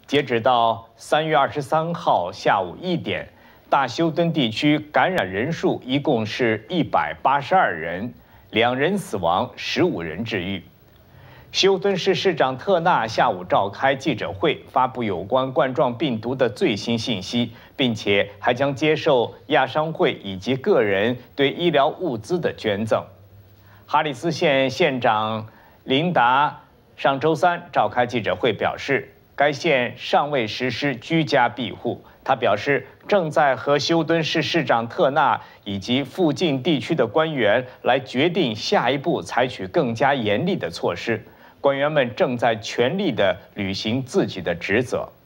截止到3月23号下午1点，大修敦地区感染人数一共是182人，2人死亡，15人治愈。休敦市市长特纳下午召开记者会，发布有关冠状病毒的最新信息，并且还将接受亚商会以及个人对医疗物资的捐赠。哈里斯县县长琳达上周三召开记者会，表示该县尚未实施居家庇护。他表示，正在和休敦市市长特纳以及附近地区的官员来决定下一步采取更加严厉的措施。官员们正在全力地履行自己的职责。